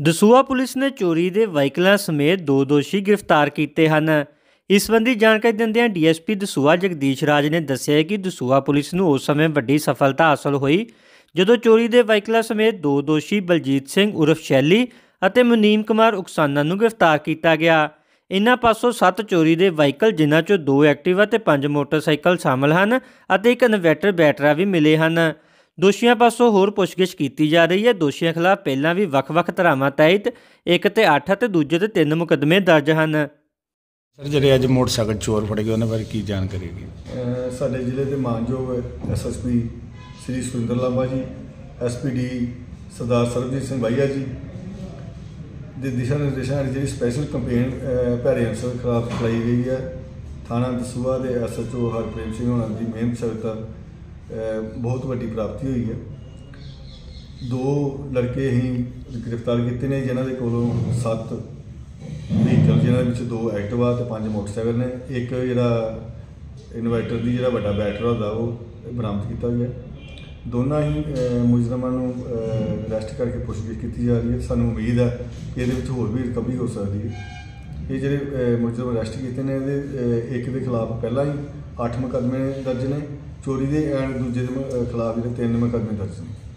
Dasuya police ਨੇ ਚੋਰੀ ਦੇ ਵਾਹੀਕਲਾਂ ਸਮੇਤ 2 ਦੋਸ਼ੀ ਗ੍ਰਿਫਤਾਰ ਕੀਤੇ ਹਨ। ਇਸ ਸੰਬੰਧੀ ਜਾਣਕਾਰੀ ਦਿੰਦਿਆਂ ਡੀਐਸਪੀ ਦਸੂਹਾ ਜਗਦੀਸ਼ ਰਾਜ ਨੇ ਦੱਸਿਆ ਕਿ ਦਸੂਹਾ ਪੁਲਿਸ ਨੂੰ ਉਸ ਸਮੇਂ ਵੱਡੀ ਸਫਲਤਾ ਹਾਸਲ ਹੋਈ ਜਦੋਂ ਚੋਰੀ ਦੇ ਵਾਹੀਕਲਾਂ ਸਮੇਤ 2 ਦੋਸ਼ੀ ਬਲਜੀਤ ਸਿੰਘ ਉਰਫ ਸ਼ੈਲੀ ਅਤੇ ਮੁਨੀਮ ਕੁਮਾਰ ਉਕਸਾਨਾ ਨੂੰ ਗ੍ਰਿਫਤਾਰ ਕੀਤਾ ਗਿਆ। ਇਨ੍ਹਾਂ ਪਾਸੋਂ 7 ਚੋਰੀ ਦੇ ਵਾਹੀਕਲ ਜਿਨ੍ਹਾਂ 'ਚੋਂ 2 ਐਕਟਿਵਾ ਤੇ 5 ਮੋਟਰਸਾਈਕਲ ਸ਼ਾਮਲ ਹਨ ਅਤੇ ਇੱਕ ਇਨਵਰਟਰ ਬੈਟਰਾ ਵੀ ਮਿਲੇ ਹਨ। ਦੋਸ਼ੀਆਂ ਪਾਸੋਂ ਹੋਰ ਪੁੱਛਗਿੱਛ ਕੀਤੀ ਜਾ ਰਹੀ ਹੈ। ਦੋਸ਼ੀਆਂ ਖਿਲਾਫ ਪਹਿਲਾਂ ਵੀ ਵੱਖ-ਵੱਖ ਧਾਰਾਵਾਂ ਤਹਿਤ ਇੱਕ ਤੇ 8 ਅਤੇ ਦੂਜੇ ਤੇ 3 ਮੁਕੱਦਮੇ ਦਰਜ ਹਨ। ਸਰ ਜਿਹੜੇ ਅੱਜ ਮੋਟਰਸਾਈਕਲ ਚੋਰ ਫੜੇ ਗਏ ਉਹਨਾਂ ਬਾਰੇ ਕੀ ਜਾਣਕਾਰੀ ਹੈ? ਸਾਡੇ ਜ਼ਿਲ੍ਹੇ ਦੇ ਮਾਨਯੋਗ ਐਸਐਸਪੀ ਸ੍ਰੀ ਸੁਰਿੰਦਰ ਲਾਂਬਾ ਜੀ, ਐਸਪੀਡੀ ਸਰਦਾਰ ਸਰਬਜੀਤ ਸਿੰਘ ਬਾਈਆ ਜੀ ਦੇ ਦਿਸ਼ਾ ਨਿਰਦੇਸ਼ਾਂ ਹੇਠ ਜਿਹੜੀ ਸਪੈਸ਼ਲ ਕੰਪੇਨ ਭੈੜੇ ਅਨਸਰ ਖਿਲਾਫ ਚਲਾਈ ਗਈ ਹੈ। ਥਾਣਾ ਦਸੂਹਾ ਦੇ ਐਸਐਚਓ ਹਰਪ੍ਰੀਤ ਸਿੰਘ ਹੋਣਾ ਦੀ ਮਿਹਨਤ ਸਦਕਾ बहुत वड्डी प्राप्ति हुई है। 2 लड़के ही गिरफ्तार किए ने जिन्हों के कोलों 7 व्हीकल जिन्होंने 2 एक्टिवा तो 5 मोटरसाइकिल ने एक जोड़ा इन्वर्टर की जो बड़ा बैटरा होता वो बरामद किया गया। दोनों ही मुलजमान अरैसट करके पुछगिछ की जा रही है। सानू उम्मीद है कि ये होर भी रिकवरी हो सकती है। ये जोड़े मुलजम अरैसट किए हैं एक के खिलाफ पहला ही 8 मुकदमे दर्ज ने, चोरी के एंड दूजे के खिलाफ जो 3 मुकदमे दर्ज ने।